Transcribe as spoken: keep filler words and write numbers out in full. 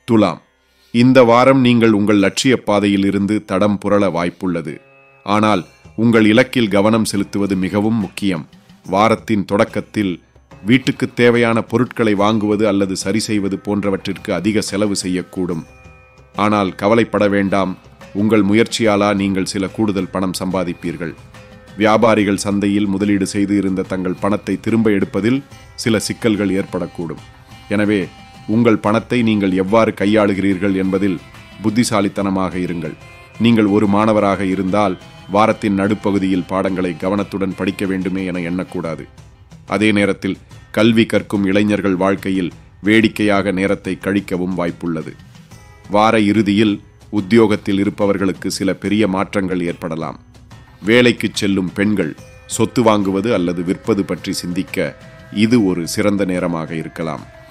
துலாம், இந்த வாரம் நீங்கள் உங்கள் லட்சிய பாதையில் இருந்து தடம் புரள வாய்ப்புள்ளது. ஆனால் உங்கள் இலக்கில் கவனம் செலுத்துவது மிகவும் முக்கியம். வாரத்தின் தொடக்கத்தில் வீட்டுக்கு தேவையான பொருட்களை வாங்குவது அல்லது சரி செய்வது போன்றவற்றிற்கு அதிக செலவு செய்யக்கூடும். ஆனால் கவலைப்பட வேண்டாம், உங்கள் முயற்சியாலா நீங்கள் சில கூடுதல் பணம் சம்பாதிப்பீர்கள். வியாபாரிகள் சந்தையில் முதலீடு செய்து இருந்த தங்கள் பணத்தை திரும்ப எடுப்பதில் சில சிக்கல்கள் ஏற்படக்கூடும். எனவே உங்கள் பணத்தை நீங்கள் எவ்வாறு கையாளுகிறீர்கள் என்பதில் புத்திசாலித்தனமாக இருங்கள். நீங்கள் ஒரு மாணவராக இருந்தால் வாரத்தின் நடுப்பகுதியில் பாடங்களை கவனத்துடன் படிக்க வேண்டுமே என எண்ணக்கூடாது. அதே நேரத்தில் கல்வி கற்கும் இளைஞர்கள் வாழ்க்கையில் வேடிக்கையாக நேரத்தை கழிக்கவும் வாய்ப்புள்ளது. வார இறுதியில் உத்தியோகத்தில் இருப்பவர்களுக்கு சில பெரிய மாற்றங்கள் ஏற்படலாம். வேலைக்கு செல்லும் பெண்கள் சொத்து வாங்குவது அல்லது விற்பது பற்றி சிந்திக்க இது ஒரு சிறந்த நேரமாக இருக்கலாம்.